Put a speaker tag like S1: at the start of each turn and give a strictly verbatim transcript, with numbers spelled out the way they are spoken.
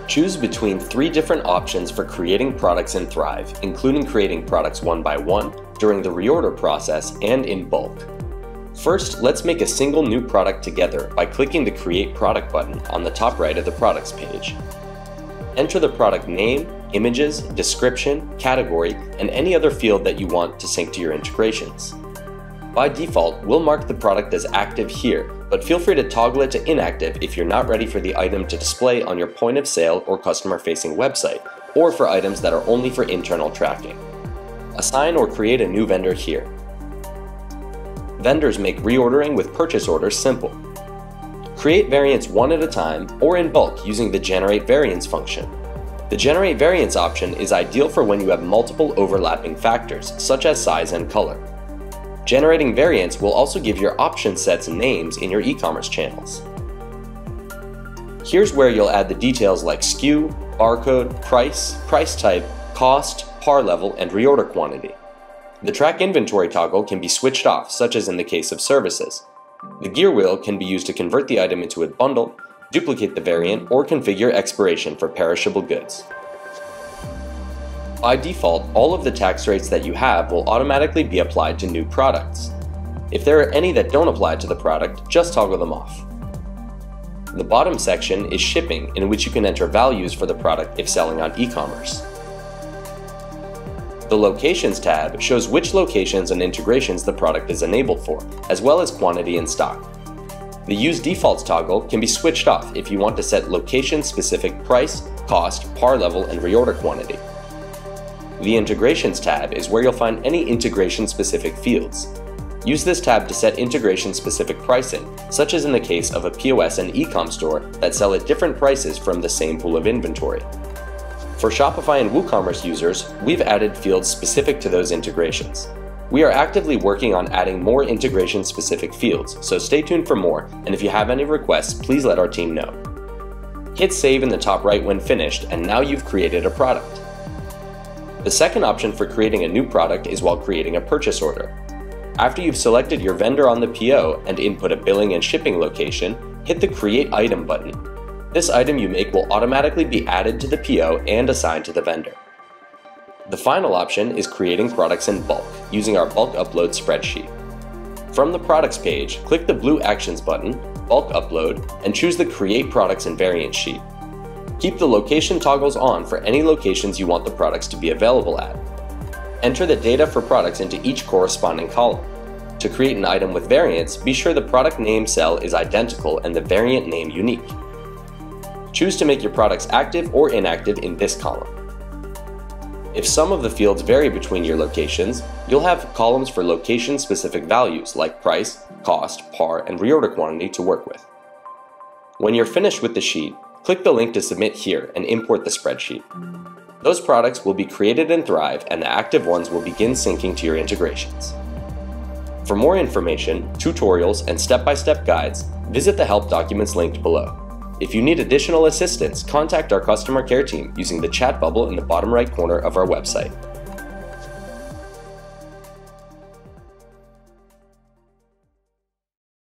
S1: Choose between three different options for creating products in Thrive, including creating products one by one, during the reorder process, and in bulk. First, let's make a single new product together by clicking the Create Product button on the top right of the Products page. Enter the product name, images, description, category, and any other field that you want to sync to your integrations. By default, we'll mark the product as active here, but feel free to toggle it to inactive if you're not ready for the item to display on your point of sale or customer-facing website, or for items that are only for internal tracking. Assign or create a new vendor here. Vendors make reordering with purchase orders simple. Create variants one at a time or in bulk using the Generate Variants function. The Generate Variants option is ideal for when you have multiple overlapping factors, such as size and color. Generating variants will also give your option sets names in your e-commerce channels. Here's where you'll add the details like S K U, barcode, price, price type, cost, par level, and reorder quantity. The Track Inventory toggle can be switched off, such as in the case of services. The gear wheel can be used to convert the item into a bundle, duplicate the variant, or configure expiration for perishable goods. By default, all of the tax rates that you have will automatically be applied to new products. If there are any that don't apply to the product, just toggle them off. The bottom section is shipping, in which you can enter values for the product if selling on e-commerce. The Locations tab shows which locations and integrations the product is enabled for, as well as quantity in stock. The Use Defaults toggle can be switched off if you want to set location-specific price, cost, par level, and reorder quantity. The Integrations tab is where you'll find any integration-specific fields. Use this tab to set integration-specific pricing, such as in the case of a P O S and e-com store that sell at different prices from the same pool of inventory. For Shopify and WooCommerce users, we've added fields specific to those integrations. We are actively working on adding more integration-specific fields, so stay tuned for more, and if you have any requests, please let our team know. Hit Save in the top right when finished, and now you've created a product. The second option for creating a new product is while creating a purchase order. After you've selected your vendor on the P O and input a billing and shipping location, hit the Create Item button. This item you make will automatically be added to the P O and assigned to the vendor. The final option is creating products in bulk, using our bulk upload spreadsheet. From the Products page, click the blue Actions button, Bulk Upload, and choose the Create Products and Variants sheet. Keep the location toggles on for any locations you want the products to be available at. Enter the data for products into each corresponding column. To create an item with variants, be sure the product name cell is identical and the variant name unique. Choose to make your products active or inactive in this column. If some of the fields vary between your locations, you'll have columns for location-specific values like price, cost, par, and reorder quantity to work with. When you're finished with the sheet, click the link to submit here and import the spreadsheet. Those products will be created in Thrive, and the active ones will begin syncing to your integrations. For more information, tutorials, and step-by-step guides, visit the help documents linked below. If you need additional assistance, contact our customer care team using the chat bubble in the bottom right corner of our website.